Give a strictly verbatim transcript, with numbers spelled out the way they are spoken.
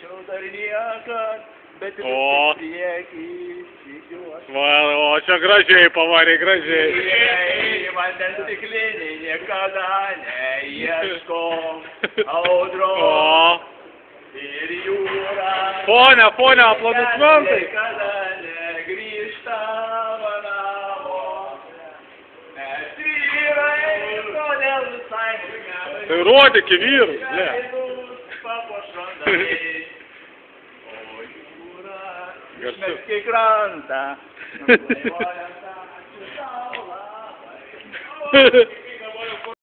Tačiau dar niekad, bet ir O. priekį žygiuos. Va, o čia gražiai pavarė, gražiai. Jei vandens stikliniai niekada neieškom audros O. ir jūra. Fone, fone, aplodismentai. Niekada negrįžtama namo. Mes vyrai, kodėl visai negali. Tai rodyk į vyrus, ne. Papuošrandai. O jūra Garsu. išmesti į krantą. Nuplaivuojant ačiū tau labai.